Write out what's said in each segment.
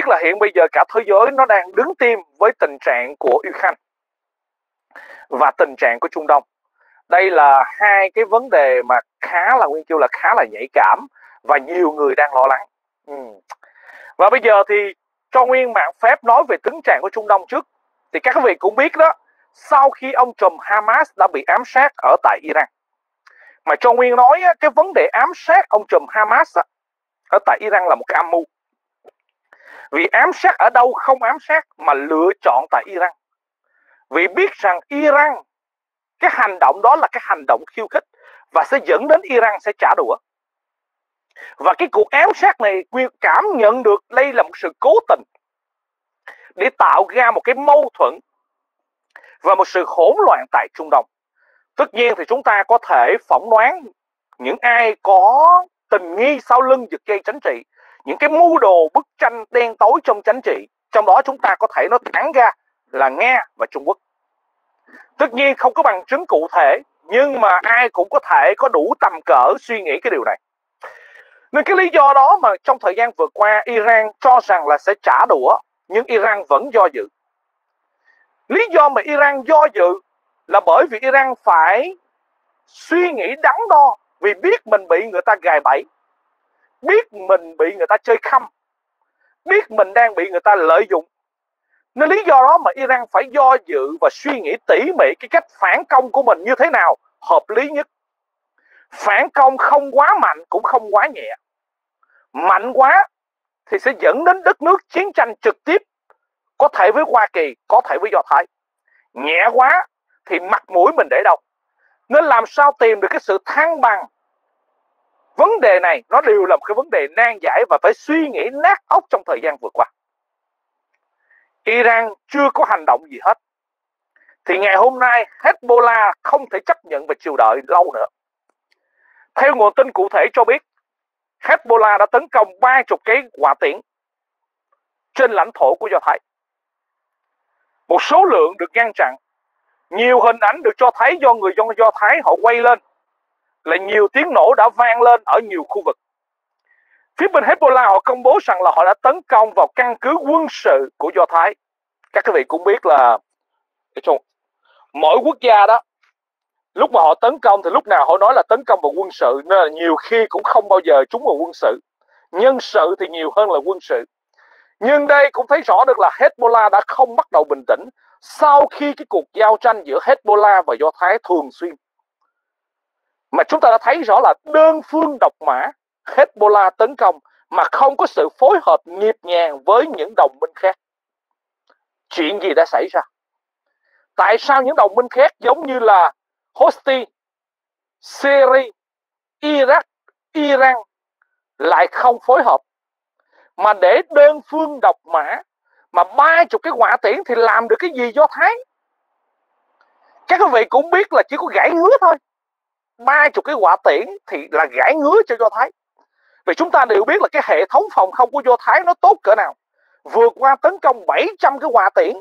biết là hiện bây giờ cả thế giới nó đang đứng tim với tình trạng của Ukraine và tình trạng của Trung Đông. Đây là hai cái vấn đề mà Nguyên kêu là khá là nhạy cảm và nhiều người đang lo lắng. Và bây giờ thì cho Nguyên mạng phép nói về tình trạng của Trung Đông trước. Thì các quý vị cũng biết đó, sau khi ông trùm Hamas đã bị ám sát ở tại Iran, mà cho Nguyên nói cái vấn đề ám sát ông trùm Hamas ở tại Iran là một cái âm mưu. Vì ám sát ở đâu không ám sát mà lựa chọn tại Iran. Vì biết rằng Iran, cái hành động đó là cái hành động khiêu khích và sẽ dẫn đến Iran sẽ trả đũa. Và cái cuộc ám sát này Nguyên cảm nhận được đây là một sự cố tình để tạo ra một cái mâu thuẫn và một sự hỗn loạn tại Trung Đông. Tất nhiên thì chúng ta có thể phỏng đoán những ai có tình nghi sau lưng giật dây chính trị, những cái mưu đồ bức tranh đen tối trong chính trị. Trong đó chúng ta có thể nói thẳng ra là Nga và Trung Quốc. Tất nhiên không có bằng chứng cụ thể, nhưng mà ai cũng có thể có đủ tầm cỡ suy nghĩ cái điều này. Nên cái lý do đó mà trong thời gian vừa qua Iran cho rằng là sẽ trả đũa, nhưng Iran vẫn do dự. Lý do mà Iran do dự là bởi vì Iran phải suy nghĩ đắn đo, vì biết mình bị người ta gài bẫy, biết mình bị người ta chơi khăm, biết mình đang bị người ta lợi dụng. Nên lý do đó mà Iran phải do dự và suy nghĩ tỉ mỉ cái cách phản công của mình như thế nào hợp lý nhất. Phản công không quá mạnh cũng không quá nhẹ. Mạnh quá thì sẽ dẫn đến đất nước chiến tranh trực tiếp, có thể với Hoa Kỳ, có thể với Do Thái. Nhẹ quá thì mặt mũi mình để đâu. Nên làm sao tìm được cái sự thăng bằng. Vấn đề này nó đều là một cái vấn đề nan giải và phải suy nghĩ nát óc trong thời gian vừa qua. Iran chưa có hành động gì hết. Thì ngày hôm nay Hezbollah không thể chấp nhận và chịu đợi lâu nữa. Theo nguồn tin cụ thể cho biết, Hezbollah đã tấn công 30 cái hỏa tiễn trên lãnh thổ của Do Thái. Một số lượng được ngăn chặn. Nhiều hình ảnh được cho thấy do người dân Do Thái họ quay lên là nhiều tiếng nổ đã vang lên ở nhiều khu vực. Phía bên Hezbollah họ công bố rằng là họ đã tấn công vào căn cứ quân sự của Do Thái. Các quý vị cũng biết là mỗi quốc gia đó, lúc mà họ tấn công thì lúc nào họ nói là tấn công vào quân sự, nên là nhiều khi cũng không bao giờ trúng vào quân sự. Nhân sự thì nhiều hơn là quân sự. Nhưng đây cũng thấy rõ được là Hezbollah đã không bắt đầu bình tĩnh sau khi cái cuộc giao tranh giữa Hezbollah và Do Thái thường xuyên. Mà chúng ta đã thấy rõ là đơn phương độc mã Hezbollah tấn công mà không có sự phối hợp nhịp nhàng với những đồng minh khác. Chuyện gì đã xảy ra? Tại sao những đồng minh khác giống như là Houthi, Syria, Iraq, Iran lại không phối hợp, mà để đơn phương độc mã mà 30 cái hỏa tiễn thì làm được cái gì Do Thái? Các quý vị cũng biết là chỉ có gãy ngứa thôi. 30 cái hỏa tiễn thì là gãy ngứa cho Do Thái. Vì chúng ta đều biết là cái hệ thống phòng không của Do Thái nó tốt cỡ nào. Vượt qua tấn công 700 cái hỏa tiễn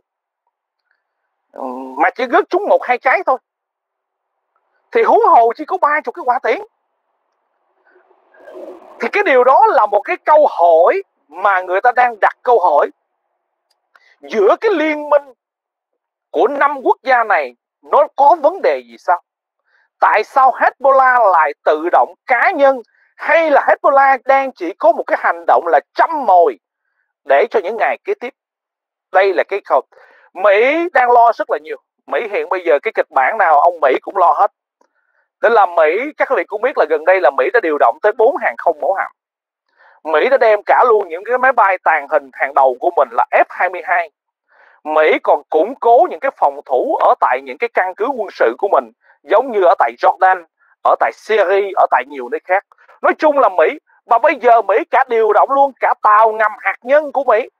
mà chỉ rớt trúng 1-2 trái thôi. Thì huống hồ chỉ có 30 cái hỏa tiễn. Thì cái điều đó là một cái câu hỏi mà người ta đang đặt câu hỏi. Giữa cái liên minh của 5 quốc gia này nó có vấn đề gì sao? Tại sao Hezbollah lại tự động cá nhân, hay là Hezbollah đang chỉ có một cái hành động là châm mồi để cho những ngày kế tiếp? Đây là cái câu Mỹ đang lo rất là nhiều. Mỹ hiện bây giờ cái kịch bản nào ông Mỹ cũng lo hết. Nên là Mỹ, các quý vị cũng biết là gần đây là Mỹ đã điều động tới 4 hàng không mẫu hạm. Mỹ đã đem cả luôn những cái máy bay tàng hình hàng đầu của mình là F-22. Mỹ còn củng cố những cái phòng thủ ở tại những cái căn cứ quân sự của mình, giống như ở tại Jordan, ở tại Syria, ở tại nhiều nơi khác. Nói chung là Mỹ, mà bây giờ Mỹ cả điều động luôn cả tàu ngầm hạt nhân của Mỹ.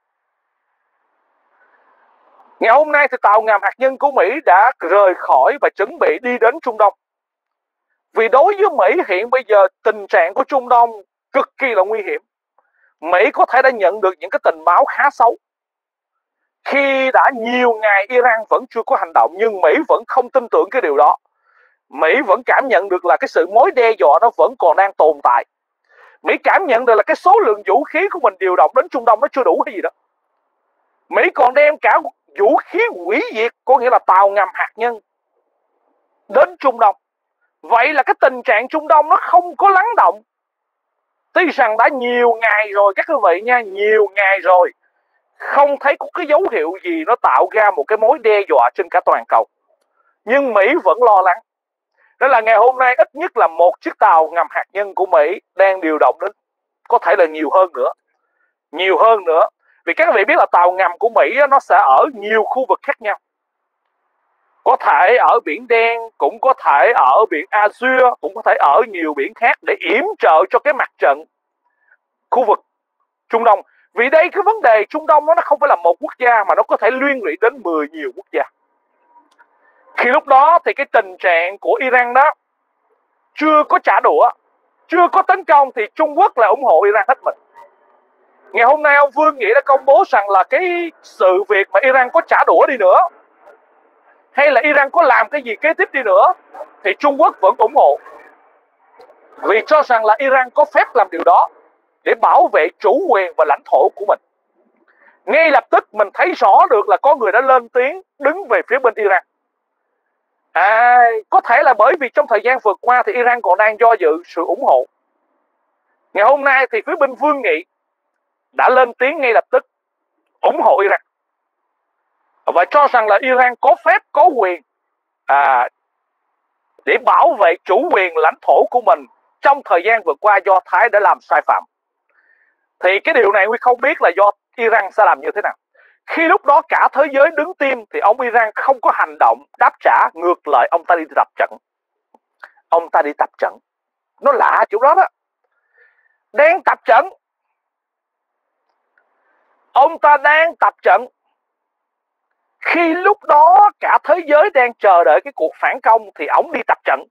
Ngày hôm nay thì tàu ngầm hạt nhân của Mỹ đã rời khỏi và chuẩn bị đi đến Trung Đông. Vì đối với Mỹ hiện bây giờ tình trạng của Trung Đông cực kỳ là nguy hiểm. Mỹ có thể đã nhận được những cái tình báo khá xấu. Khi đã nhiều ngày Iran vẫn chưa có hành động, nhưng Mỹ vẫn không tin tưởng cái điều đó. Mỹ vẫn cảm nhận được là cái sự mối đe dọa nó vẫn còn đang tồn tại. Mỹ cảm nhận được là cái số lượng vũ khí của mình điều động đến Trung Đông nó chưa đủ hay gì đó. Mỹ còn đem cả vũ khí hủy diệt, có nghĩa là tàu ngầm hạt nhân, đến Trung Đông. Vậy là cái tình trạng Trung Đông nó không có lắng động. Tuy rằng đã nhiều ngày rồi các quý vị nha, nhiều ngày rồi, không thấy có cái dấu hiệu gì nó tạo ra một cái mối đe dọa trên cả toàn cầu, nhưng Mỹ vẫn lo lắng. Đó là ngày hôm nay ít nhất là một chiếc tàu ngầm hạt nhân của Mỹ đang điều động đến, có thể là nhiều hơn nữa. Vì các vị biết là tàu ngầm của Mỹ nó sẽ ở nhiều khu vực khác nhau, có thể ở Biển Đen, cũng có thể ở Biển Azure, cũng có thể ở nhiều biển khác để yểm trợ cho cái mặt trận khu vực Trung Đông. Vì đây cái vấn đề Trung Đông nó không phải là một quốc gia mà nó có thể liên lụy đến 10 nhiều quốc gia. Khi lúc đó thì cái tình trạng của Iran đó chưa có trả đũa, chưa có tấn công thì Trung Quốc là ủng hộ Iran hết mình. Ngày hôm nay ông Vương Nghị đã công bố rằng là cái sự việc mà Iran có trả đũa đi nữa, hay là Iran có làm cái gì kế tiếp đi nữa, thì Trung Quốc vẫn ủng hộ. Vì cho rằng là Iran có phép làm điều đó để bảo vệ chủ quyền và lãnh thổ của mình. Ngay lập tức mình thấy rõ được là có người đã lên tiếng đứng về phía bên Iran. Có thể là bởi vì trong thời gian vừa qua thì Iran còn đang do dự sự ủng hộ. Ngày hôm nay thì phía bên Vương Nghị đã lên tiếng ngay lập tức ủng hộ Iran và cho rằng là Iran có phép, có quyền để bảo vệ chủ quyền lãnh thổ của mình trong thời gian vừa qua Do Thái đã làm sai phạm. Thì cái điều này Huy không biết là do Iran sẽ làm như thế nào. Khi lúc đó cả thế giới đứng tim thì ông Iran không có hành động đáp trả, ngược lại ông ta đi tập trận. Ông ta đi tập trận. Nó lạ chỗ đó đó. Đang tập trận. Ông ta đang tập trận. Khi lúc đó cả thế giới đang chờ đợi cái cuộc phản công thì ông đi tập trận.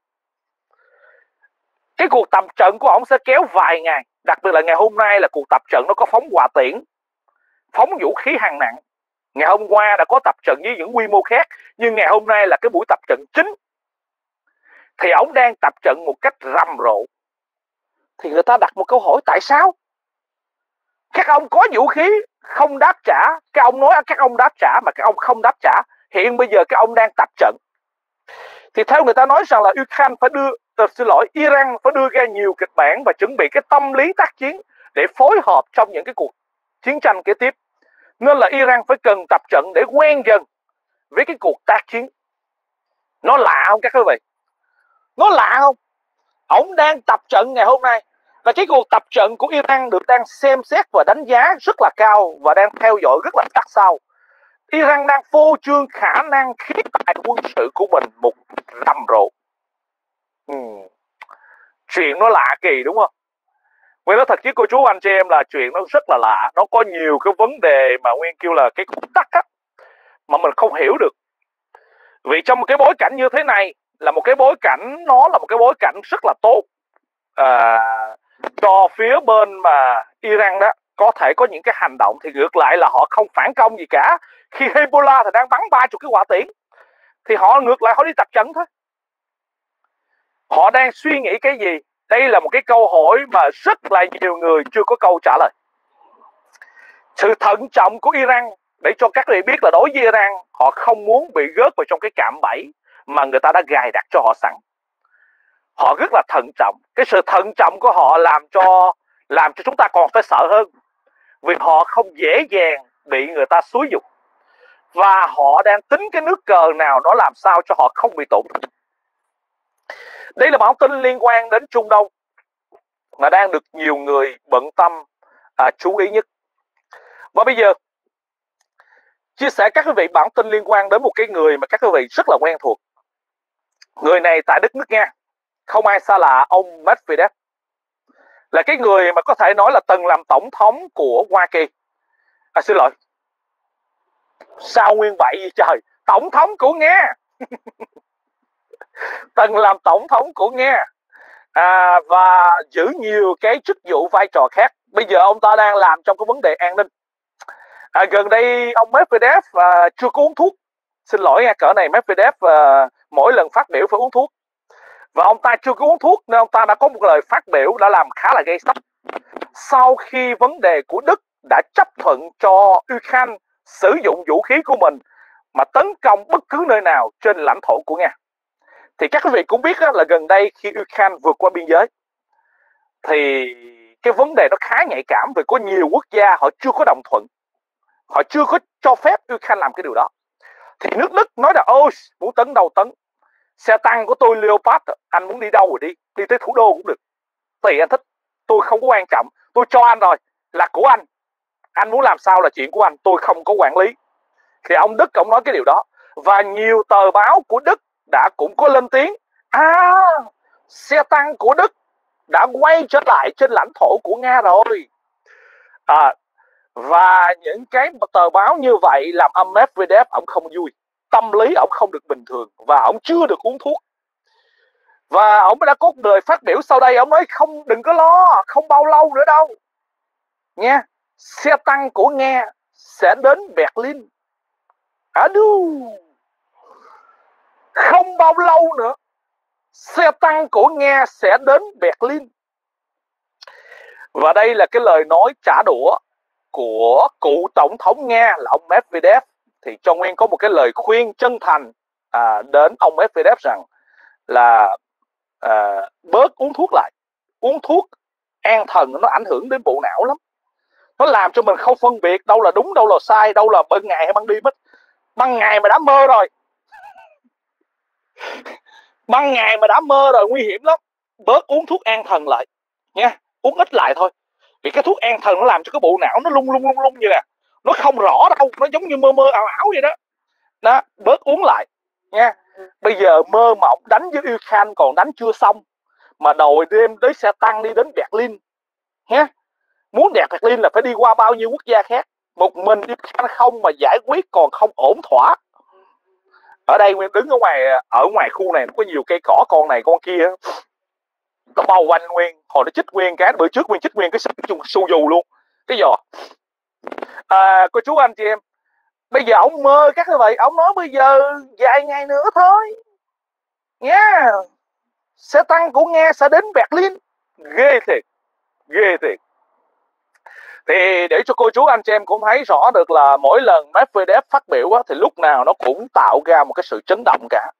Cái cuộc tập trận của ông sẽ kéo vài ngày. Đặc biệt là ngày hôm nay là cuộc tập trận nó có phóng hỏa tiễn, phóng vũ khí hạng nặng. Ngày hôm qua đã có tập trận với những quy mô khác, nhưng ngày hôm nay là cái buổi tập trận chính. Thì ông đang tập trận một cách rầm rộ. Thì người ta đặt một câu hỏi, tại sao? Các ông có vũ khí không đáp trả, các ông nói các ông đáp trả mà các ông không đáp trả. Hiện bây giờ các ông đang tập trận. Thì theo người ta nói rằng là Ukraine phải Iran phải đưa ra nhiều kịch bản và chuẩn bị cái tâm lý tác chiến để phối hợp trong những cái cuộc chiến tranh kế tiếp. Nên là Iran phải cần tập trận để quen dần với cái cuộc tác chiến. Nó lạ không các quý vị? Nó lạ không? Ông đang tập trận ngày hôm nay. Và cái cuộc tập trận của Iran được đang xem xét và đánh giá rất là cao và đang theo dõi rất là sát sao. Iran đang phô trương khả năng khí tài quân sự của mình một rầm rộ. Chuyện nó lạ kỳ đúng không? Nguyên nói thật với cô chú anh chị em là chuyện nó rất là lạ. Nó có nhiều cái vấn đề mà Nguyên kêu là cái khúc tắc á, mà mình không hiểu được. Vì trong một cái bối cảnh như thế này là một cái bối cảnh, nó là một cái bối cảnh rất là tốt cho phía bên mà Iran đó có thể có những cái hành động, thì ngược lại là họ không phản công gì cả. Khi Hezbollah thì đang bắn 30 cái hỏa tiễn thì họ ngược lại họ đi tập trận thôi. Họ đang suy nghĩ cái gì? Đây là một cái câu hỏi mà rất là nhiều người chưa có câu trả lời. Sự thận trọng của Iran để cho các vị biết là đối với Iran, họ không muốn bị rớt vào trong cái cạm bẫy mà người ta đã gài đặt cho họ sẵn. Họ rất là thận trọng. Cái sự thận trọng của họ làm cho chúng ta còn phải sợ hơn. Vì họ không dễ dàng bị người ta xúi dục. Và họ đang tính cái nước cờ nào nó làm sao cho họ không bị tổn thương. Đây là bản tin liên quan đến Trung Đông mà đang được nhiều người bận tâm chú ý nhất. Và bây giờ chia sẻ các quý vị bản tin liên quan đến một cái người mà các quý vị rất là quen thuộc. Người này tại đất nước Nga, không ai xa lạ ông Medvedev. Là cái người mà có thể nói là từng làm tổng thống của Hoa Kỳ. Xin lỗi, sao nguyên bậy vậy trời? Tổng thống của Nga. Từng làm tổng thống của Nga và giữ nhiều cái chức vụ vai trò khác. Bây giờ ông ta đang làm trong cái vấn đề an ninh. Gần đây ông Medvedev chưa có uống thuốc. Xin lỗi nha, cỡ này Medvedev mỗi lần phát biểu phải uống thuốc. Và ông ta chưa có uống thuốc nên ông ta đã có một lời phát biểu đã làm khá là gây sốc. Sau khi vấn đề của Đức đã chấp thuận cho Ukraine sử dụng vũ khí của mình mà tấn công bất cứ nơi nào trên lãnh thổ của Nga. Thì các quý vị cũng biết là gần đây khi Ukraine vượt qua biên giới thì cái vấn đề nó khá nhạy cảm, vì có nhiều quốc gia họ chưa có đồng thuận, họ chưa có cho phép Ukraine làm cái điều đó. Thì nước Đức nói là ôi muốn tấn đâu tấn, xe tăng của tôi Leopard, anh muốn đi đâu rồi đi tới thủ đô cũng được, tùy anh thích, tôi không có quan trọng, tôi cho anh rồi, là của anh muốn làm sao là chuyện của anh, tôi không có quản lý. Thì ông Đức ông nói cái điều đó, và nhiều tờ báo của Đức đã cũng có lên tiếng xe tăng của Đức đã quay trở lại trên lãnh thổ của Nga rồi. Và những cái tờ báo như vậy làm ông Medvedev ông không vui, tâm lý ông không được bình thường và ông chưa được uống thuốc. Và ông đã có lời phát biểu sau đây, ông nói không, đừng có lo, không bao lâu nữa đâu nha, xe tăng của Nga sẽ đến Berlin. Không bao lâu nữa xe tăng của Nga sẽ đến Berlin. Và đây là cái lời nói trả đũa của cựu tổng thống Nga là ông Medvedev. Thì Cho Nguyên có một cái lời khuyên chân thành đến ông Medvedev rằng là bớt uống thuốc lại. Uống thuốc an thần nó ảnh hưởng đến bộ não lắm, nó làm cho mình không phân biệt đâu là đúng đâu là sai, đâu là ban ngày hay ban đêm hết. Ban ngày mà đã mơ rồi ban ngày mà đã mơ rồi nguy hiểm lắm. Bớt uống thuốc an thần lại nha, uống ít lại thôi, vì cái thuốc an thần nó làm cho cái bộ não nó lung lung như nè, nó không rõ đâu, nó giống như mơ ảo ảo vậy đó. Bớt uống lại nha. Bây giờ mơ mà ông đánh với Ukraine còn đánh chưa xong, mà đòi đêm tới xe tăng đi đến Berlin nhé. Muốn đẹp Berlin là phải đi qua bao nhiêu quốc gia khác, một mình Ukraine không mà giải quyết còn không ổn thỏa. Ở đây Nguyên đứng ở ngoài khu này nó có nhiều cây cỏ, con này con kia nó bao quanh Nguyên, hồi nó chích Nguyên cái bữa trước Nguyên chích Nguyên cái su dù luôn cái giò. Cô chú anh chị em, bây giờ ông mơ các như vậy, ông nói bây giờ vài ngày nữa thôi nha, xe tăng của Nga sẽ đến Berlin. Ghê thiệt. Thì để cho cô chú anh chị em cũng thấy rõ được là mỗi lần Medvedev phát biểu thì lúc nào nó cũng tạo ra một cái sự chấn động cả.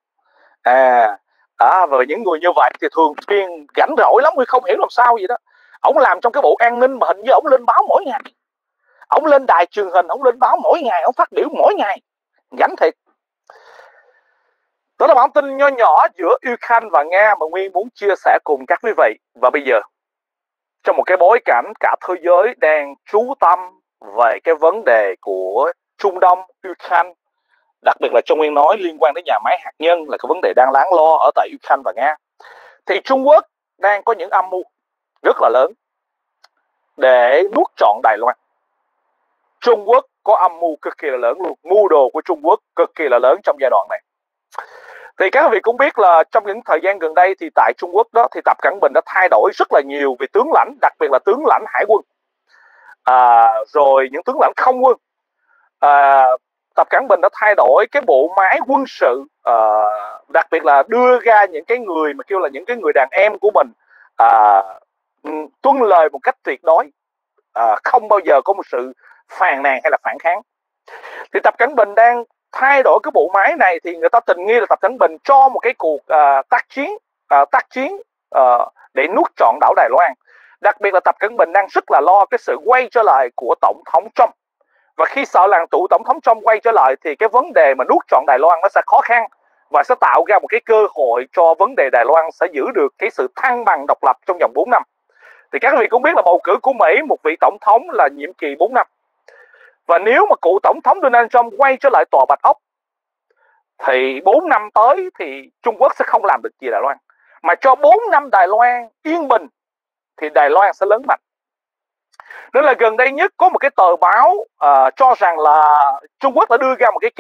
Và những người như vậy thì thường xuyên rảnh rỗi lắm, không hiểu làm sao vậy đó. Ông làm trong cái bộ an ninh mà hình như ông lên báo mỗi ngày, ông lên đài truyền hình, ông lên báo mỗi ngày, ông phát biểu mỗi ngày, rảnh thiệt. Đó là bản tin nho nhỏ giữa Ukraine và Nga mà Nguyên muốn chia sẻ cùng các quý vị. Và bây giờ trong một cái bối cảnh cả thế giới đang chú tâm về cái vấn đề của Trung Đông, Ukraine, đặc biệt là trong Nguyên nói liên quan đến nhà máy hạt nhân là cái vấn đề đang đáng lo ở tại Ukraine và Nga, thì Trung Quốc đang có những âm mưu rất là lớn để nuốt trọn Đài Loan. Trung Quốc có âm mưu cực kỳ là lớn luôn, mưu đồ của Trung Quốc cực kỳ là lớn trong giai đoạn này. Thì các vị cũng biết là trong những thời gian gần đây thì tại Trung Quốc đó thì Tập Cận Bình đã thay đổi rất là nhiều về tướng lãnh, đặc biệt là tướng lãnh hải quân, rồi những tướng lãnh không quân. Tập Cận Bình đã thay đổi cái bộ máy quân sự, đặc biệt là đưa ra những cái người mà kêu là những cái người đàn em của mình tuân lời một cách tuyệt đối, không bao giờ có một sự phàn nàn hay là phản kháng. Thì Tập Cận Bình đang thay đổi cái bộ máy này, thì người ta tình nghi là Tập Cận Bình cho một cái cuộc tác chiến để nuốt trọn đảo Đài Loan. Đặc biệt là Tập Cận Bình đang rất là lo cái sự quay trở lại của Tổng thống Trump. Và khi sợ rằng Tổng thống Trump quay trở lại thì cái vấn đề mà nuốt trọn Đài Loan nó sẽ khó khăn, và sẽ tạo ra một cái cơ hội cho vấn đề Đài Loan sẽ giữ được cái sự thăng bằng độc lập trong vòng 4 năm. Thì các vị cũng biết là bầu cử của Mỹ, một vị tổng thống là nhiệm kỳ 4 năm. Và nếu mà cựu Tổng thống Donald Trump quay trở lại Tòa Bạch Ốc thì 4 năm tới thì Trung Quốc sẽ không làm được gì Đài Loan. Mà cho 4 năm Đài Loan yên bình thì Đài Loan sẽ lớn mạnh. Nên là gần đây nhất có một cái tờ báo cho rằng là Trung Quốc đã đưa ra một cái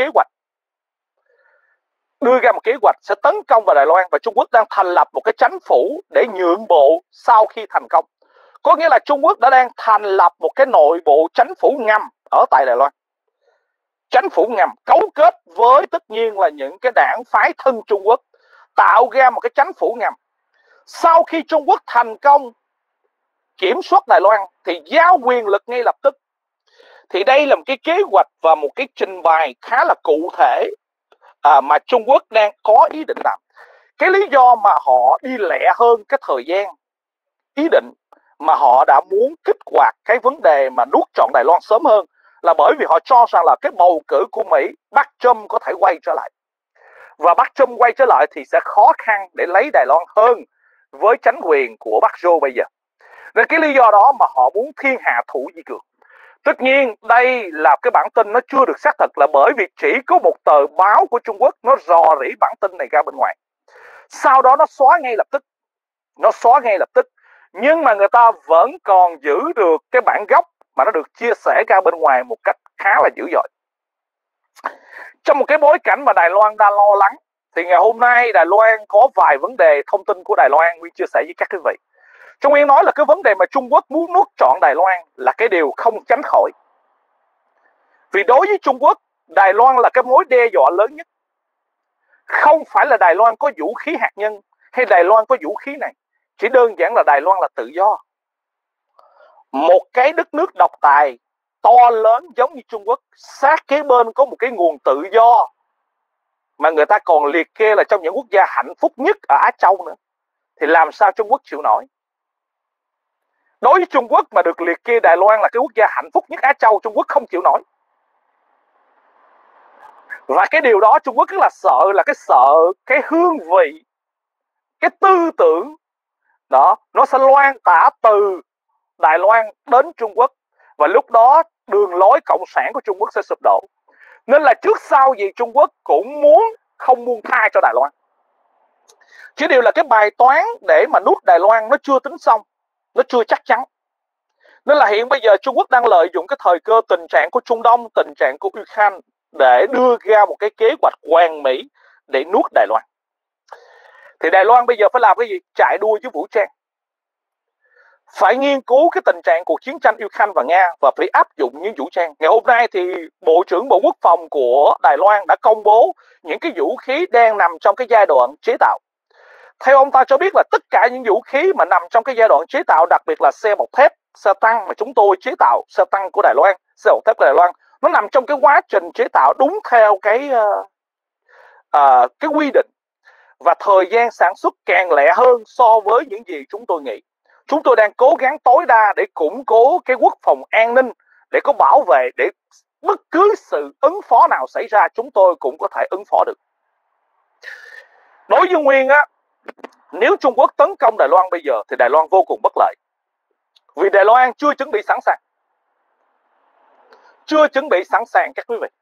kế hoạch sẽ tấn công vào Đài Loan, và Trung Quốc đang thành lập một cái chính phủ để nhượng bộ sau khi thành công. Có nghĩa là Trung Quốc đã đang thành lập một cái nội bộ chính phủ ngầm ở tại Đài Loan. Chính phủ ngầm cấu kết với tất nhiên là những cái đảng phái thân Trung Quốc, tạo ra một cái chính phủ ngầm. Sau khi Trung Quốc thành công kiểm soát Đài Loan thì giao quyền lực ngay lập tức. Thì đây là một cái kế hoạch và một cái trình bày khá là cụ thể mà Trung Quốc đang có ý định làm. Cái lý do mà họ đi lẹ hơn cái thời gian ý định, mà họ đã muốn kích hoạt cái vấn đề mà nuốt trọn Đài Loan sớm hơn, là bởi vì họ cho rằng là cái bầu cử của Mỹ, Bắc Trump có thể quay trở lại. Và Bắc Trump quay trở lại thì sẽ khó khăn để lấy Đài Loan hơn với chính quyền của Bắc Joe bây giờ. Nên cái lý do đó mà họ muốn thiên hạ thủ di cường. Tất nhiên đây là cái bản tin nó chưa được xác thực, là bởi vì chỉ có một tờ báo của Trung Quốc nó rò rỉ bản tin này ra bên ngoài. Sau đó nó xóa ngay lập tức. Nhưng mà người ta vẫn còn giữ được cái bản gốc mà nó được chia sẻ ra bên ngoài một cách khá là dữ dội. Trong một cái bối cảnh mà Đài Loan đang lo lắng, thì ngày hôm nay Đài Loan có vài vấn đề thông tin của Đài Loan Nguyên chia sẻ với các quý vị. Trong Nguyên nói là cái vấn đề mà Trung Quốc muốn nuốt trọn Đài Loan là cái điều không tránh khỏi. Vì đối với Trung Quốc, Đài Loan là cái mối đe dọa lớn nhất. Không phải là Đài Loan có vũ khí hạt nhân hay Đài Loan có vũ khí này. Chỉ đơn giản là Đài Loan là tự do. Một cái đất nước độc tài to lớn giống như Trung Quốc, sát kế bên có một cái nguồn tự do mà người ta còn liệt kê là trong những quốc gia hạnh phúc nhất ở Á Châu nữa, thì làm sao Trung Quốc chịu nổi? Đối với Trung Quốc mà được liệt kê Đài Loan là cái quốc gia hạnh phúc nhất Á Châu, Trung Quốc không chịu nổi. Và cái điều đó Trung Quốc rất là sợ, là cái hương vị, cái tư tưởng đó nó sẽ loan tả từ Đài Loan đến Trung Quốc, và lúc đó đường lối cộng sản của Trung Quốc sẽ sụp đổ. Nên là trước sau gì Trung Quốc cũng không buông tha cho Đài Loan. Chỉ điều là cái bài toán để mà nuốt Đài Loan nó chưa tính xong, nó chưa chắc chắn. Nên là hiện bây giờ Trung Quốc đang lợi dụng cái thời cơ tình trạng của Trung Đông, tình trạng của Ukraine để đưa ra một cái kế hoạch hoàn mỹ để nuốt Đài Loan. Thì Đài Loan bây giờ phải làm cái gì? Chạy đua với vũ trang. Phải nghiên cứu cái tình trạng cuộc chiến tranh Ukraine và Nga và phải áp dụng những vũ trang. Ngày hôm nay thì Bộ trưởng Bộ Quốc phòng của Đài Loan đã công bố những cái vũ khí đang nằm trong cái giai đoạn chế tạo. Theo ông ta cho biết là tất cả những vũ khí mà nằm trong cái giai đoạn chế tạo, đặc biệt là xe bọc thép, xe tăng mà chúng tôi chế tạo, xe tăng của Đài Loan, xe bọc thép của Đài Loan, nó nằm trong cái quá trình chế tạo đúng theo cái quy định, và thời gian sản xuất càng lẹ hơn so với những gì chúng tôi nghĩ. Chúng tôi đang cố gắng tối đa để củng cố cái quốc phòng an ninh, để có bảo vệ, để bất cứ sự ứng phó nào xảy ra chúng tôi cũng có thể ứng phó được. Đối với Nguyên á, nếu Trung Quốc tấn công Đài Loan bây giờ thì Đài Loan vô cùng bất lợi. Vì Đài Loan chưa chuẩn bị sẵn sàng. Chưa chuẩn bị sẵn sàng các quý vị.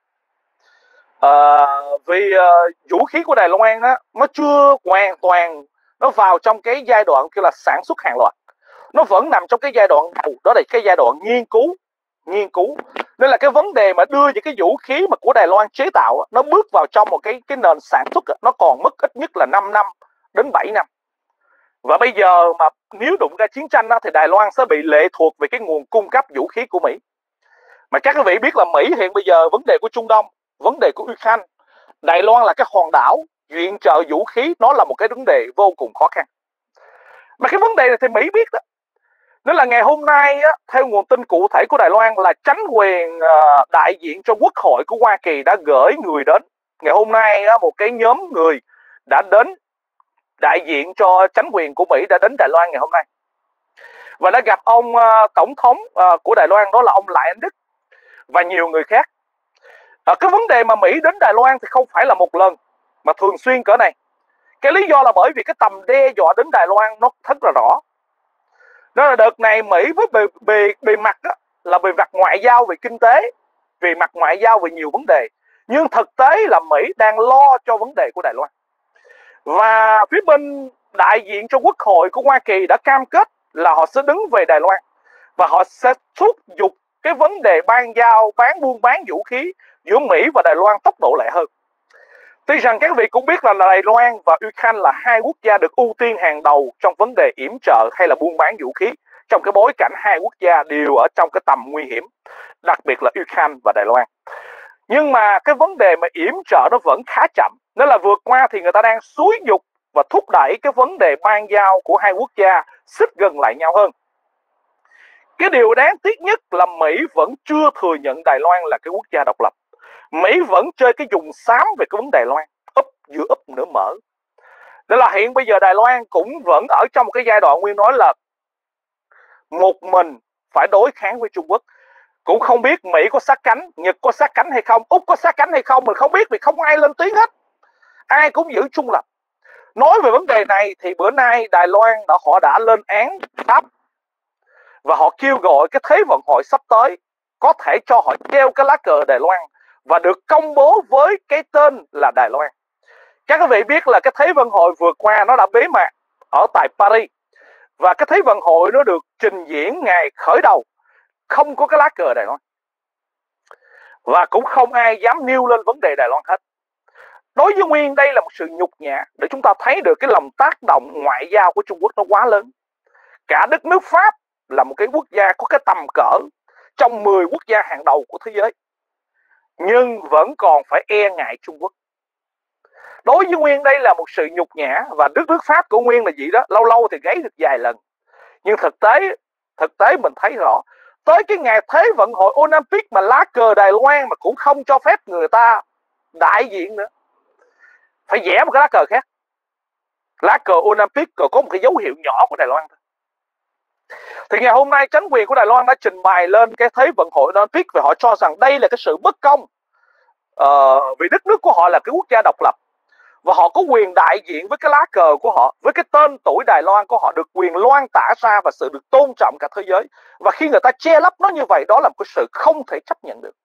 Vì vũ khí của Đài Loan á, nó chưa hoàn toàn nó vào trong cái giai đoạn kêu là sản xuất hàng loạt. Nó vẫn nằm trong cái giai đoạn đầu, đó là cái giai đoạn nghiên cứu. Nên là cái vấn đề mà đưa những cái vũ khí mà của Đài Loan chế tạo, nó bước vào trong một cái nền sản xuất, nó còn mất ít nhất là 5 năm đến 7 năm. Và bây giờ mà nếu đụng ra chiến tranh thì Đài Loan sẽ bị lệ thuộc về cái nguồn cung cấp vũ khí của Mỹ. Mà các quý vị biết là Mỹ hiện bây giờ vấn đề của Trung Đông, vấn đề của Ukraine, Đài Loan là cái hòn đảo viện trợ vũ khí, nó là một cái vấn đề vô cùng khó khăn. Mà cái vấn đề này thì Mỹ biết đó. Nên là ngày hôm nay á, theo nguồn tin cụ thể của Đài Loan là chánh quyền đại diện cho Quốc hội của Hoa Kỳ đã gửi người đến. Ngày hôm nay á, một cái nhóm người đã đến, đại diện cho chánh quyền của Mỹ đã đến Đài Loan ngày hôm nay và đã gặp ông tổng thống của Đài Loan, đó là ông Lại Anh Đức và nhiều người khác. Cái vấn đề mà Mỹ đến Đài Loan thì không phải là một lần mà thường xuyên cỡ này. Cái lý do là bởi vì cái tầm đe dọa đến Đài Loan nó rất là rõ. Đó là đợt này Mỹ với bề mặt đó, là bề mặt ngoại giao về kinh tế, về mặt ngoại giao về nhiều vấn đề, nhưng thực tế là Mỹ đang lo cho vấn đề của Đài Loan. Và phía bên đại diện cho Quốc hội của Hoa Kỳ đã cam kết là họ sẽ đứng về Đài Loan và họ sẽ thúc giục cái vấn đề buôn bán vũ khí giữa Mỹ và Đài Loan tốc độ lẹ hơn. Tuy rằng các vị cũng biết là Đài Loan và Ukraine là hai quốc gia được ưu tiên hàng đầu trong vấn đề yểm trợ hay là buôn bán vũ khí, trong cái bối cảnh hai quốc gia đều ở trong cái tầm nguy hiểm, đặc biệt là Ukraine và Đài Loan. Nhưng mà cái vấn đề mà yểm trợ nó vẫn khá chậm. Nên là vừa qua thì người ta đang xúi giục và thúc đẩy cái vấn đề ban giao của hai quốc gia xích gần lại nhau hơn. Cái điều đáng tiếc nhất là Mỹ vẫn chưa thừa nhận Đài Loan là cái quốc gia độc lập. Mỹ vẫn chơi cái dùng xám về cái vấn đề Đài Loan, úp vừa úp nửa mở. Nên là hiện bây giờ Đài Loan cũng vẫn ở trong một cái giai đoạn Nguyên nói là một mình phải đối kháng với Trung Quốc. Cũng không biết Mỹ có sát cánh, Nhật có sát cánh hay không, Úc có sát cánh hay không, mình không biết vì không ai lên tiếng hết. Ai cũng giữ trung lập. Nói về vấn đề này thì bữa nay Đài Loan họ đã lên án Pháp và họ kêu gọi cái Thế vận hội sắp tới có thể cho họ treo cái lá cờ Đài Loan và được công bố với cái tên là Đài Loan. Các quý vị biết là cái Thế vận hội vừa qua nó đã bế mạc ở tại Paris, và cái Thế vận hội nó được trình diễn ngày khởi đầu không có cái lá cờ Đài Loan, và cũng không ai dám nêu lên vấn đề Đài Loan hết. Đối với Nguyên đây là một sự nhục nhã để chúng ta thấy được cái lòng tác động ngoại giao của Trung Quốc nó quá lớn. Cả đất nước Pháp là một cái quốc gia có cái tầm cỡ trong 10 quốc gia hàng đầu của thế giới, nhưng vẫn còn phải e ngại Trung Quốc. Đối với Nguyên đây là một sự nhục nhã, và đất nước Pháp của Nguyên là gì đó, lâu lâu thì gáy được vài lần. Nhưng thực tế mình thấy rõ, tới cái ngày Thế vận hội Olympic mà lá cờ Đài Loan mà cũng không cho phép người ta đại diện nữa, phải vẽ một cái lá cờ khác. Lá cờ Olympic còn có một cái dấu hiệu nhỏ của Đài Loan thôi. Thì ngày hôm nay chính quyền của Đài Loan đã trình bày lên cái Thế vận hội Olympic và họ cho rằng đây là cái sự bất công, vì đất nước của họ là cái quốc gia độc lập và họ có quyền đại diện với cái lá cờ của họ, với cái tên tuổi Đài Loan của họ được quyền loan tả ra và sự được tôn trọng cả thế giới. Và khi người ta che lấp nó như vậy, đó là một cái sự không thể chấp nhận được.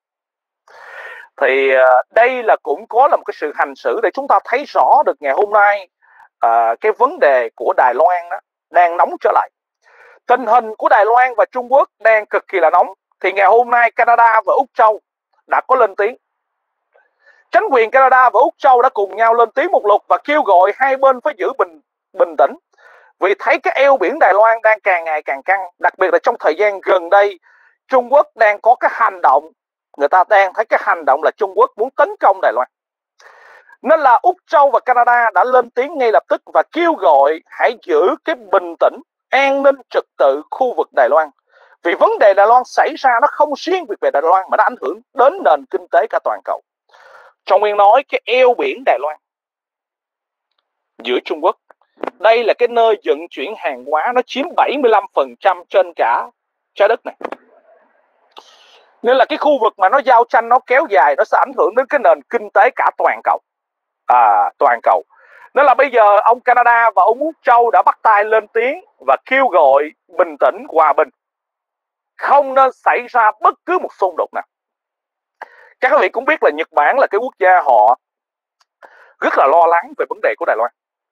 Thì đây là cũng có là một cái sự hành xử để chúng ta thấy rõ được ngày hôm nay cái vấn đề của Đài Loan đó đang nóng trở lại. Tình hình của Đài Loan và Trung Quốc đang cực kỳ là nóng. Thì ngày hôm nay Canada và Úc Châu đã có lên tiếng. Chính quyền Canada và Úc Châu đã cùng nhau lên tiếng một lượt và kêu gọi hai bên phải giữ bình tĩnh, vì thấy cái eo biển Đài Loan đang càng ngày càng căng. Đặc biệt là trong thời gian gần đây, Trung Quốc đang có cái hành động, người ta đang thấy cái hành động là Trung Quốc muốn tấn công Đài Loan. Nên là Úc Châu và Canada đã lên tiếng ngay lập tức và kêu gọi hãy giữ cái bình tĩnh, an ninh trật tự khu vực Đài Loan. Vì vấn đề Đài Loan xảy ra nó không riêng việc về Đài Loan mà nó ảnh hưởng đến nền kinh tế cả toàn cầu. Trong Nguyên nói cái eo biển Đài Loan giữa Trung Quốc, đây là cái nơi vận chuyển hàng hóa, nó chiếm 75% trên cả trái đất này. Nên là cái khu vực mà nó giao tranh nó kéo dài, nó sẽ ảnh hưởng đến cái nền kinh tế cả toàn cầu. Toàn cầu. Nên là bây giờ ông Canada và ông Úc Châu đã bắt tay lên tiếng và kêu gọi bình tĩnh, hòa bình, không nên xảy ra bất cứ một xung đột nào. Các quý vị cũng biết là Nhật Bản là cái quốc gia họ rất là lo lắng về vấn đề của Đài Loan.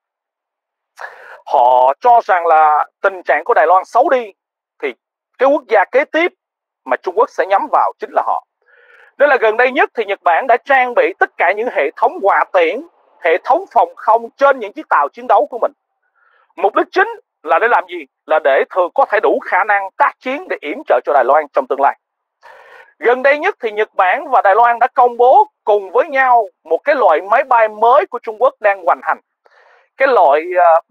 Họ cho rằng là tình trạng của Đài Loan xấu đi thì cái quốc gia kế tiếp mà Trung Quốc sẽ nhắm vào chính là họ. Nên là gần đây nhất thì Nhật Bản đã trang bị tất cả những hệ thống hỏa tiễn, hệ thống phòng không trên những chiếc tàu chiến đấu của mình. Mục đích chính là để làm gì? Là để có thể đủ khả năng tác chiến để yểm trợ cho Đài Loan trong tương lai. Gần đây nhất thì Nhật Bản và Đài Loan đã công bố cùng với nhau một cái loại máy bay mới của Trung Quốc đang hoành hành. Cái loại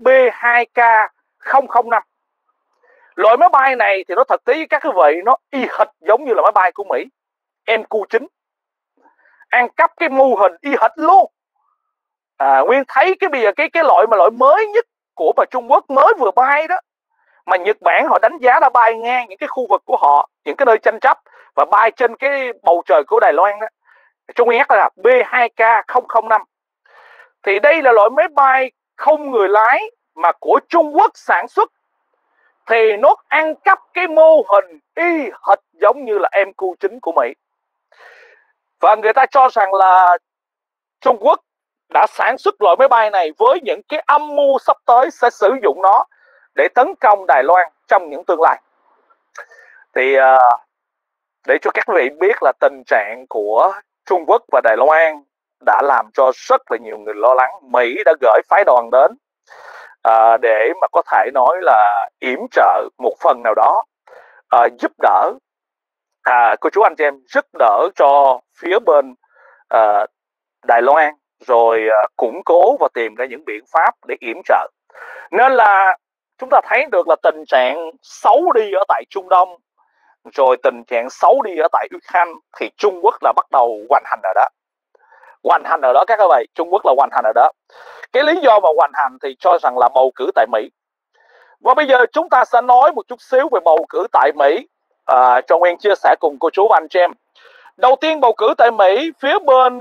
B2K005. Loại máy bay này thì nó thực tế với các quý vị, nó y hệt giống như là máy bay của Mỹ, MQ-9. Ăn cắp cái mô hình y hệt luôn. Nguyên thấy bây giờ cái loại mới nhất của mà Trung Quốc mới vừa bay đó, mà Nhật Bản họ đánh giá đã bay ngang những cái khu vực của họ, những cái nơi tranh chấp và bay trên cái bầu trời của Đài Loan đó. Trung Nguyên nhắc là B2K005. Thì đây là loại máy bay không người lái mà của Trung Quốc sản xuất. Thì nó ăn cắp cái mô hình y hệt giống như là MQ-9 của Mỹ. Và người ta cho rằng là Trung Quốc đã sản xuất loại máy bay này với những cái âm mưu sắp tới sẽ sử dụng nó để tấn công Đài Loan trong những tương lai. Thì để cho các vị biết là tình trạng của Trung Quốc và Đài Loan đã làm cho rất là nhiều người lo lắng. Mỹ đã gửi phái đoàn đến để mà có thể nói là yểm trợ một phần nào đó, giúp đỡ cô chú anh chị em, giúp đỡ cho phía bên Đài Loan, rồi củng cố và tìm ra những biện pháp để yểm trợ. Nên là chúng ta thấy được là tình trạng xấu đi ở tại Trung Đông rồi tình trạng xấu đi ở tại Ukraine, thì Trung Quốc là bắt đầu hoành hành ở đó. Hoành hành ở đó các bạn, Trung Quốc là hoành hành ở đó. Cái lý do mà hoành hành thì cho rằng là bầu cử tại Mỹ. Và bây giờ chúng ta sẽ nói một chút xíu về bầu cử tại Mỹ. Cho Nguyên chia sẻ cùng cô chú và anh chị em. Đầu tiên bầu cử tại Mỹ, phía bên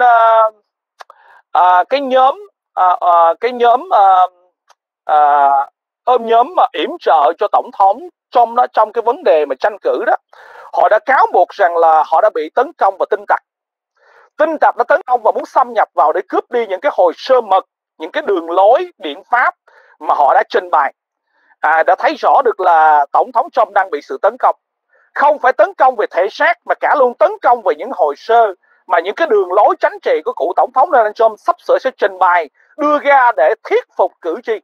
cái nhóm ôm nhóm mà yểm trợ cho tổng thống trong cái vấn đề mà tranh cử đó, họ đã cáo buộc rằng là họ đã bị tấn công và tin tặc đã tấn công và muốn xâm nhập vào để cướp đi những cái hồ sơ mật, những cái đường lối biện pháp mà họ đã trình bày. Đã thấy rõ được là tổng thống Trump đang bị sự tấn công, không phải tấn công về thể xác mà cả luôn tấn công về những hồ sơ mà những cái đường lối chính trị của cựu tổng thống Donald Trump sắp sửa sẽ trình bày, đưa ra để thuyết phục cử tri.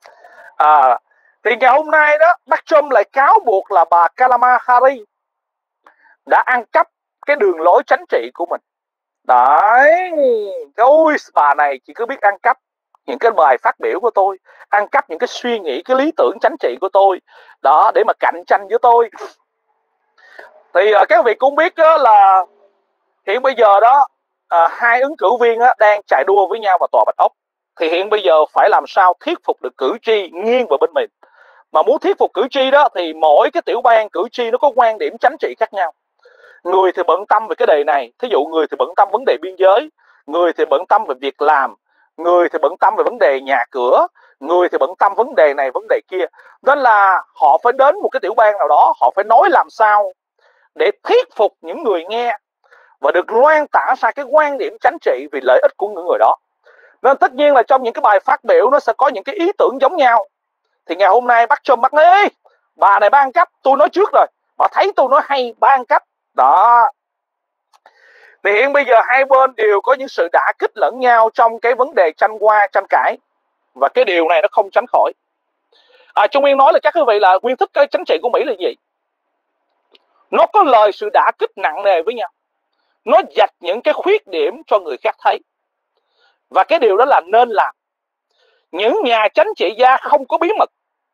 Thì ngày hôm nay đó, bác Trump lại cáo buộc là bà Kamala Harris đã ăn cắp cái đường lối chính trị của mình. Đấy, ôi bà này chỉ cứ biết ăn cắp những cái bài phát biểu của tôi, ăn cắp những cái suy nghĩ, cái lý tưởng chính trị của tôi đó để mà cạnh tranh với tôi. Thì các vị cũng biết đó là hiện bây giờ đó hai ứng cử viên đang chạy đua với nhau vào tòa Bạch Ốc. Thì hiện bây giờ phải làm sao thuyết phục được cử tri nghiêng vào bên mình. Mà muốn thuyết phục cử tri đó thì mỗi cái tiểu bang cử tri nó có quan điểm chính trị khác nhau. Người thì bận tâm về cái đề này, thí dụ người thì bận tâm vấn đề biên giới, người thì bận tâm về việc làm, người thì bận tâm về vấn đề nhà cửa, người thì bận tâm vấn đề này vấn đề kia. Nên là họ phải đến một cái tiểu bang nào đó, họ phải nói làm sao để thuyết phục những người nghe và được loan tả ra cái quan điểm chính trị vì lợi ích của những người đó. Nên tất nhiên là trong những cái bài phát biểu nó sẽ có những cái ý tưởng giống nhau. Thì ngày hôm nay bác Trump bắt nói bà này ban cấp, tôi nói trước rồi, bà thấy tôi nói hay ban cấp đó. Thì hiện bây giờ hai bên đều có những sự đả kích lẫn nhau trong cái vấn đề tranh qua tranh cãi, và cái điều này nó không tránh khỏi. Trung Nguyên nói là các quý vị là Nguyên thích cái chính trị của Mỹ là gì? Nó có lời sự đả kích nặng nề với nhau, nó dạch những cái khuyết điểm cho người khác thấy, và cái điều đó là nên làm. Những nhà chính trị gia không có bí mật.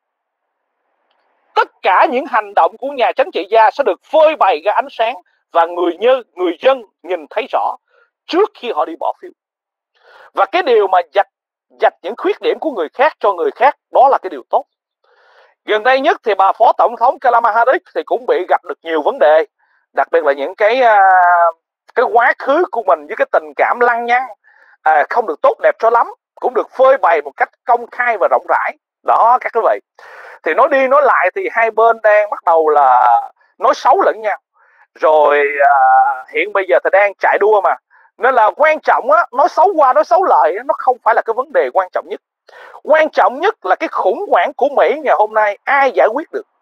Tất cả những hành động của nhà chính trị gia sẽ được phơi bày ra ánh sáng và người dân nhìn thấy rõ trước khi họ đi bỏ phiếu. Và cái điều mà dạch những khuyết điểm của người khác cho người khác, đó là cái điều tốt. Gần đây nhất thì bà phó tổng thống Kamala Harris thì cũng bị gặp được nhiều vấn đề, đặc biệt là những cái quá khứ của mình với cái tình cảm lăng nhăng không được tốt đẹp cho lắm, cũng được phơi bày một cách công khai và rộng rãi đó các quý vị. Thì nói đi nói lại thì hai bên đang bắt đầu là nói xấu lẫn nhau rồi. Hiện bây giờ thì đang chạy đua mà, nên là quan trọng nói xấu qua nói xấu lại nó không phải là cái vấn đề quan trọng nhất. Quan trọng nhất là cái khủng hoảng của Mỹ ngày hôm nay ai giải quyết được,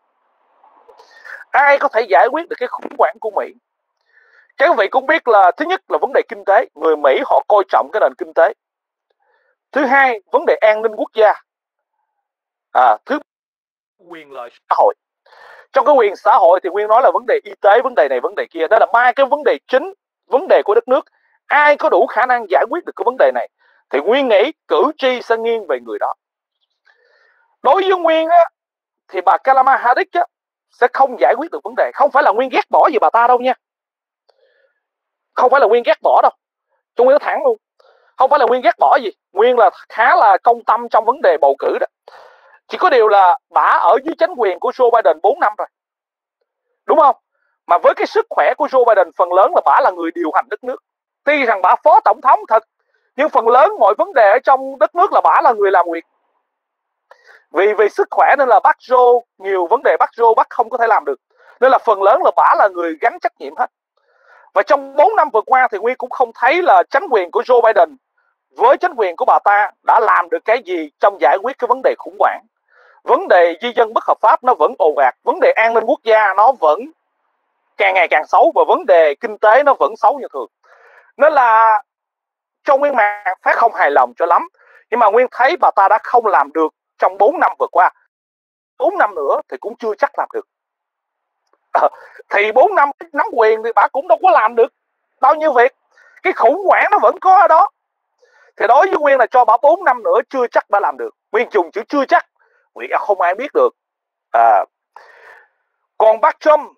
ai có thể giải quyết được cái khủng hoảng của Mỹ. Các vị cũng biết là thứ nhất là vấn đề kinh tế, người Mỹ họ coi trọng cái nền kinh tế. Thứ hai, vấn đề an ninh quốc gia. Thứ quyền lợi xã hội. Trong cái quyền xã hội thì Nguyên nói là vấn đề y tế, vấn đề này vấn đề kia. Đó là ba cái vấn đề chính, vấn đề của đất nước. Ai có đủ khả năng giải quyết được cái vấn đề này thì Nguyên nghĩ cử tri sẽ nghiêng về người đó. Đối với Nguyên thì bà Kamala Harris sẽ không giải quyết được vấn đề. Không phải là Nguyên ghét bỏ gì bà ta đâu nha, không phải là Nguyên ghét bỏ đâu, Trung Nguyên nói thẳng luôn, không phải là Nguyên ghét bỏ gì. Nguyên là khá là công tâm trong vấn đề bầu cử đó. Chỉ có điều là bà ở dưới chính quyền của Joe Biden 4 năm rồi, đúng không? Mà với cái sức khỏe của Joe Biden, phần lớn là bà là người điều hành đất nước. Tuy rằng bà phó tổng thống thật, nhưng phần lớn mọi vấn đề ở trong đất nước là bà là người làm việc. Vì sức khỏe nên là bác Joe, nhiều vấn đề bác không có thể làm được, nên là phần lớn là bà là người gánh trách nhiệm hết. Và trong 4 năm vừa qua thì Nguyên cũng không thấy là chính quyền của Joe Biden với chính quyền của bà ta đã làm được cái gì trong giải quyết cái vấn đề khủng hoảng. Vấn đề di dân bất hợp pháp nó vẫn ồ ạt, vấn đề an ninh quốc gia nó vẫn càng ngày càng xấu, và vấn đề kinh tế nó vẫn xấu như thường. Nên là trong Nguyên mạc phát không hài lòng cho lắm. Nhưng mà Nguyên thấy bà ta đã không làm được trong 4 năm vừa qua, 4 năm nữa thì cũng chưa chắc làm được. Thì 4 năm nắm quyền thì bà cũng đâu có làm được bao nhiêu việc, cái khủng hoảng nó vẫn có ở đó. Thì đối với Nguyên là cho bà 4 năm nữa chưa chắc bà làm được. Nguyên dùng chữ chưa chắc, vì không ai biết được. Còn bác Trump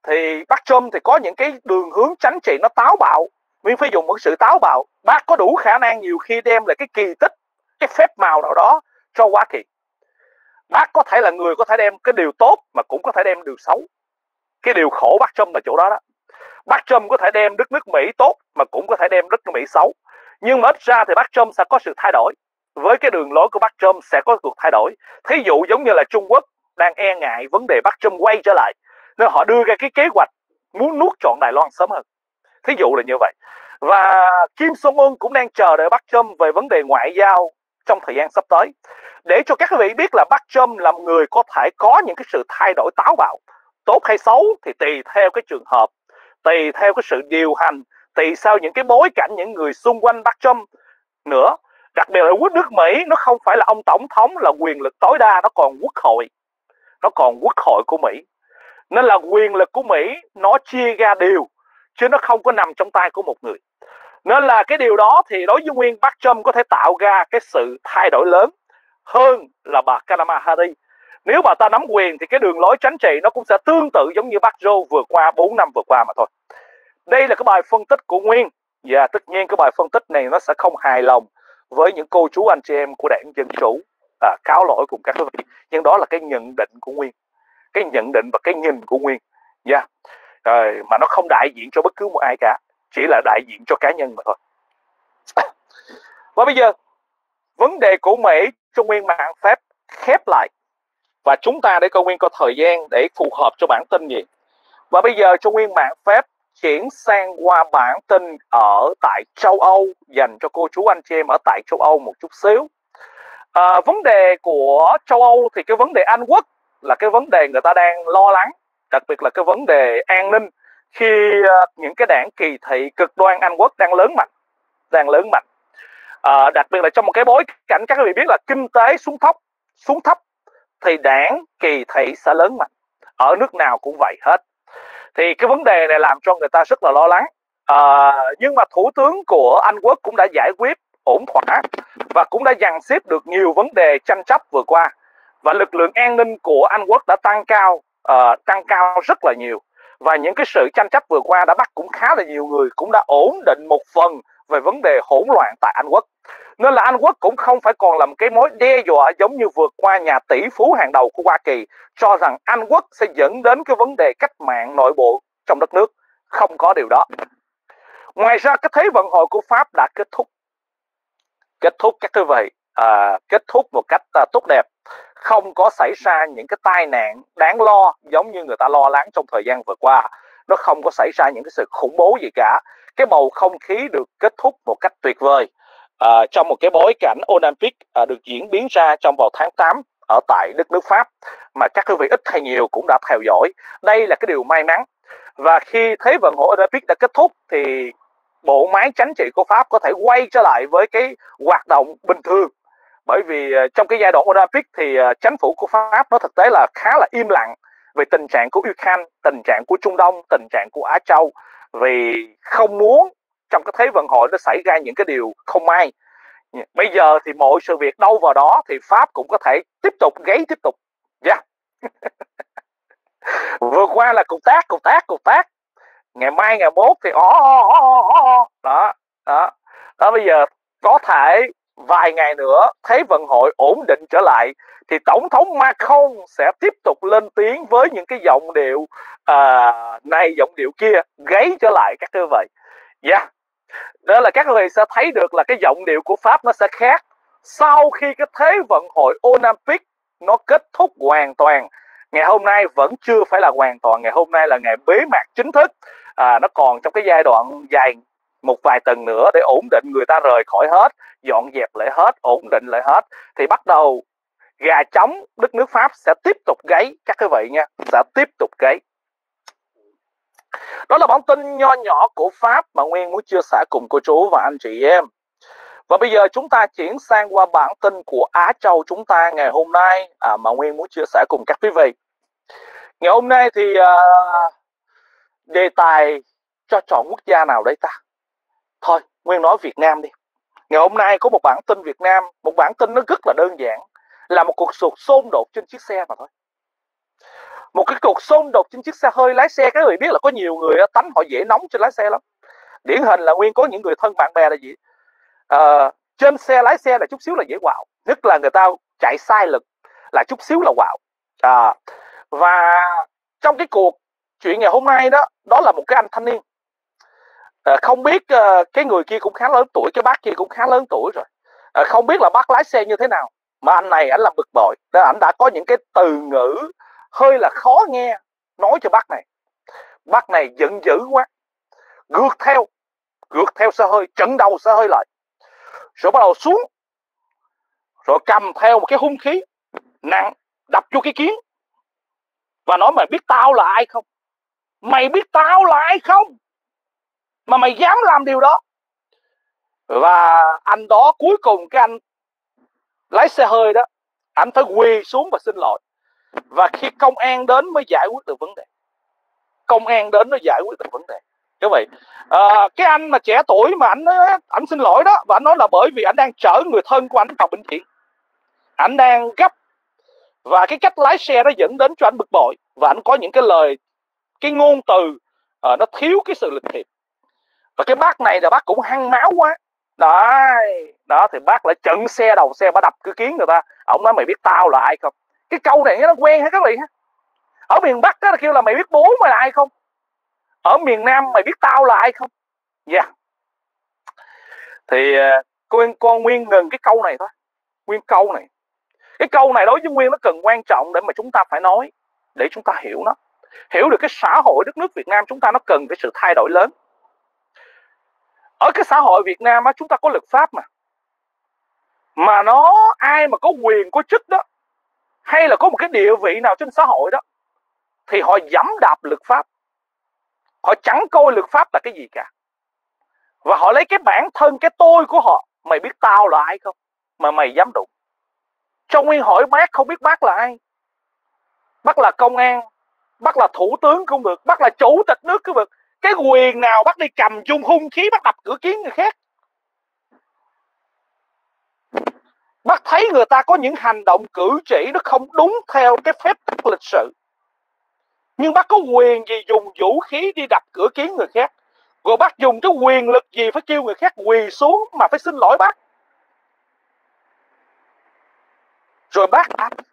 thì Bắc Trump thì có những cái đường hướng chính trị nó táo bạo. Nguyên phải dùng một sự táo bạo. Bác có đủ khả năng nhiều khi đem lại cái kỳ tích, cái phép màu nào đó cho Hoa Kỳ. Bác có thể là người có thể đem cái điều tốt mà cũng có thể đem điều xấu. Cái điều khổ Bắc Trump là chỗ đó đó. Bác Trump có thể đem đất nước Mỹ tốt mà cũng có thể đem đất nước Mỹ xấu. Nhưng mà ít ra thì bác Trump sẽ có sự thay đổi. Với cái đường lối của bác Trump sẽ có cuộc thay đổi. Thí dụ giống như là Trung Quốc đang e ngại vấn đề bác Trump quay trở lại, nên họ đưa ra cái kế hoạch muốn nuốt trọn Đài Loan sớm hơn. Thí dụ là như vậy. Và Kim Jong-un cũng đang chờ đợi bác Trump về vấn đề ngoại giao trong thời gian sắp tới, để cho các quý vị biết là bác Trump là một người có thể có những cái sự thay đổi táo bạo. Tốt hay xấu thì tùy theo cái trường hợp, tùy theo cái sự điều hành, tùy theo những cái bối cảnh, những người xung quanh bác Trump nữa. Đặc biệt là nước Mỹ nó không phải là ông tổng thống là quyền lực tối đa, nó còn quốc hội, nó còn quốc hội của Mỹ. Nên là quyền lực của Mỹ nó chia ra đều, chứ nó không có nằm trong tay của một người. Nên là cái điều đó thì đối với nguyên bác Trump có thể tạo ra cái sự thay đổi lớn hơn là bà Kamala Harris. Nếu bà ta nắm quyền thì cái đường lối chính trị nó cũng sẽ tương tự giống như bác Joe vừa qua, 4 năm vừa qua mà thôi. Đây là cái bài phân tích của Nguyên. Và tất nhiên cái bài phân tích này nó sẽ không hài lòng với những cô chú anh chị em của đảng Dân Chủ, cáo lỗi cùng các quý vị. Nhưng đó là cái nhận định của Nguyên, cái nhận định và cái nhìn của Nguyên, mà nó không đại diện cho bất cứ một ai cả, chỉ là đại diện cho cá nhân mà thôi. Và bây giờ vấn đề của Mỹ cho Nguyên mạng phép khép lại, và chúng ta để Nguyên có thời gian để phù hợp cho bản tin gì. Và bây giờ cho Nguyên mạng phép chuyển sang qua bản tin ở tại châu Âu, dành cho cô chú anh chị em ở tại châu Âu một chút xíu. Vấn đề của châu Âu thì cái vấn đề Anh Quốc là cái vấn đề người ta đang lo lắng, đặc biệt là cái vấn đề an ninh, khi những cái đảng kỳ thị cực đoan Anh Quốc đang lớn mạnh. Đặc biệt là trong một cái bối cảnh các quý vị biết là kinh tế xuống thấp thì đảng kỳ thị sẽ lớn mạnh, ở nước nào cũng vậy hết. Thì cái vấn đề này làm cho người ta rất là lo lắng. Nhưng mà thủ tướng của Anh Quốc cũng đã giải quyết ổn thỏa và cũng đã dàn xếp được nhiều vấn đề tranh chấp vừa qua, và lực lượng an ninh của Anh Quốc đã tăng cao rất là nhiều. Và những cái sự tranh chấp vừa qua đã bắt cũng khá là nhiều người, cũng đã ổn định một phần về vấn đề hỗn loạn tại Anh Quốc. Nên là Anh Quốc cũng không phải còn là một cái mối đe dọa giống như vượt qua nhà tỷ phú hàng đầu của Hoa Kỳ cho rằng Anh Quốc sẽ dẫn đến cái vấn đề cách mạng nội bộ trong đất nước. Không có điều đó. Ngoài ra cái Thế vận hội của Pháp đã kết thúc các quý vị, kết thúc một cách tốt đẹp, không có xảy ra những cái tai nạn đáng lo giống như người ta lo lắng trong thời gian vừa qua. Nó không có xảy ra những cái sự khủng bố gì cả. Cái bầu không khí được kết thúc một cách tuyệt vời, trong một cái bối cảnh Olympic được diễn biến ra trong vào tháng 8 ở tại đất nước Pháp, mà các quý vị ít hay nhiều cũng đã theo dõi. Đây là cái điều may mắn. Và khi Thế vận hội Olympic đã kết thúc thì bộ máy chính trị của Pháp có thể quay trở lại với cái hoạt động bình thường. Bởi vì trong cái giai đoạn Olympic thì chính phủ của Pháp nó thực tế là khá là im lặng về tình trạng của Ukraine, tình trạng của Trung Đông, tình trạng của Á Châu, vì không muốn trong cái Thế vận hội nó xảy ra những cái điều không may. Bây giờ thì mọi sự việc đâu vào đó thì Pháp cũng có thể tiếp tục. Vừa qua là cục tác. Ngày mai ngày mốt thì đó bây giờ có thể vài ngày nữa Thế vận hội ổn định trở lại thì tổng thống Macron sẽ tiếp tục lên tiếng với những cái giọng điệu này giọng điệu kia, gáy trở lại các quý vị. Đó là các quý vị sẽ thấy được là cái giọng điệu của Pháp nó sẽ khác sau khi cái Thế vận hội Olympic nó kết thúc hoàn toàn. Ngày hôm nay vẫn chưa phải là hoàn toàn, ngày hôm nay là ngày bế mạc chính thức. Nó còn trong cái giai đoạn dài một vài tuần nữa để ổn định, người ta rời khỏi hết, dọn dẹp lại hết, ổn định lại hết, thì bắt đầu gà trống đất nước Pháp sẽ tiếp tục gáy các quý vị nha, sẽ tiếp tục gáy. Đó là bản tin nho nhỏ của Pháp mà Nguyên muốn chia sẻ cùng cô chú và anh chị em. Và bây giờ chúng ta chuyển sang qua bản tin của Á Châu chúng ta ngày hôm nay mà Nguyên muốn chia sẻ cùng các quý vị. Ngày hôm nay thì đề tài cho chọn quốc gia nào đấy ta? Thôi, Nguyên nói Việt Nam đi. Ngày hôm nay có một bản tin Việt Nam, một bản tin nó rất là đơn giản, là một cuộc xung đột trên chiếc xe mà thôi. Một cái cuộc xung đột trên chiếc xe hơi lái xe, các người biết là có nhiều người tánh họ dễ nóng trên lái xe lắm. Điển hình là Nguyên có những người thân bạn bè là gì, trên xe lái xe là chút xíu là dễ quạo, nhất là người ta chạy sai lực là chút xíu là quạo. Và trong cái cuộc chuyện ngày hôm nay đó, đó là một cái anh thanh niên, không biết cái người kia cũng khá lớn tuổi, cái bác kia cũng khá lớn tuổi rồi, không biết là bác lái xe như thế nào mà anh này ảnh làm bực bội, nên ảnh đã có những cái từ ngữ hơi là khó nghe nói cho bác này. Bác này giận dữ quá, gượt theo xe hơi, chặn đầu xe hơi lại, rồi bắt đầu xuống, rồi cầm theo một cái hung khí nặng đập vô cái kiến và nói: mày biết tao là ai không? Mày biết tao là ai không mà mày dám làm điều đó? Và anh đó, cuối cùng cái anh lái xe hơi đó, anh phải quỳ xuống và xin lỗi. Và khi công an đến mới giải quyết được vấn đề. Công an đến nó giải quyết được vấn đề. Như vậy, cái anh mà trẻ tuổi mà anh xin lỗi đó, và anh nói là bởi vì anh đang chở người thân của anh vào bệnh viện, anh đang gấp, và cái cách lái xe đó dẫn đến cho anh bực bội, và anh có những cái lời, cái ngôn từ nó thiếu cái sự lịch thiệp. Và cái bác này là bác cũng hăng máu quá đó, thì bác lại chặn xe, đầu xe, bác đập cửa kiến người ta. Ông nói: mày biết tao là ai không? Cái câu này nó quen hết các bạn. Ở miền Bắc đó là kêu là mày biết bố mày là ai không, ở miền Nam mày biết tao là ai không. Thì con Nguyên ngừng cái câu này thôi. Nguyên câu này, cái câu này đối với Nguyên nó cần quan trọng để mà chúng ta phải nói, để chúng ta hiểu nó, hiểu được cái xã hội đất nước Việt Nam chúng ta nó cần cái sự thay đổi lớn. Ở cái xã hội Việt Nam á, chúng ta có luật pháp mà nó ai mà có quyền có chức đó, hay là có một cái địa vị nào trên xã hội đó, thì họ giẫm đạp luật pháp, họ chẳng coi luật pháp là cái gì cả, và họ lấy cái bản thân, cái tôi của họ: mày biết tao là ai không mà mày dám đụng. Cho Nguyên hỏi bác, không biết bác là ai? Bác là công an, bác là thủ tướng cũng được, bác là chủ tịch nước cũng được, cái quyền nào bác đi cầm chung hung khí bác đập cửa kiến người khác? Bác thấy người ta có những hành động cử chỉ nó không đúng theo cái phép tắc lịch sự, nhưng bác có quyền gì dùng vũ khí đi đập cửa kiến người khác? Rồi bác dùng cái quyền lực gì phải kêu người khác quỳ xuống mà phải xin lỗi bác? Rồi bác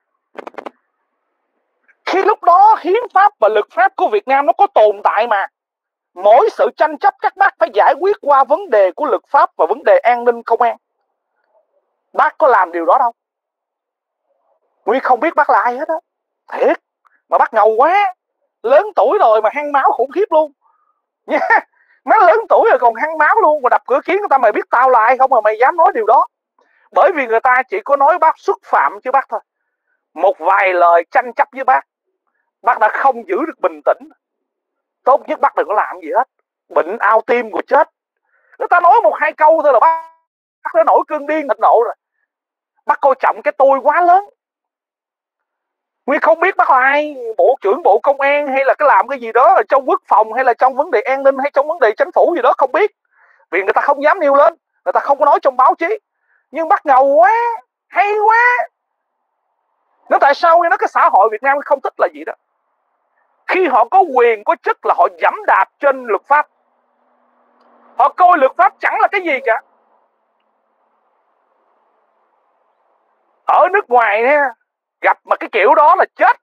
khi lúc đó hiến pháp và luật pháp của Việt Nam nó có tồn tại mà. Mỗi sự tranh chấp các bác phải giải quyết qua vấn đề của luật pháp và vấn đề an ninh công an. Bác có làm điều đó đâu. Nguyên không biết bác là ai hết á, thiệt. Mà bác ngầu quá, lớn tuổi rồi mà hăng máu khủng khiếp luôn nha. Má lớn tuổi rồi còn hăng máu luôn, mà đập cửa kiến người ta: mày biết tao là ai không mà mày dám nói điều đó? Bởi vì người ta chỉ có nói bác xúc phạm chứ bác thôi. Một vài lời tranh chấp với bác đã không giữ được bình tĩnh. Tốt nhất bác đừng có làm gì hết, bệnh ao tim rồi chết. Người ta nói một hai câu thôi là bác đã nổi cơn điên thịnh nộ rồi. Bác coi trọng cái tôi quá lớn. Nguyên không biết bác là ai, bộ trưởng bộ công an hay là cái làm cái gì đó ở trong quốc phòng, hay là trong vấn đề an ninh, hay trong vấn đề chính phủ gì đó, không biết. Vì người ta không dám nêu lên, người ta không có nói trong báo chí. Nhưng bác ngầu quá, hay quá. Nó tại sao nó cái xã hội Việt Nam không thích là gì đó. Khi họ có quyền có chức là họ giẫm đạp trên luật pháp. Họ coi luật pháp chẳng là cái gì cả. Ở nước ngoài nha, gặp mà cái kiểu đó là chết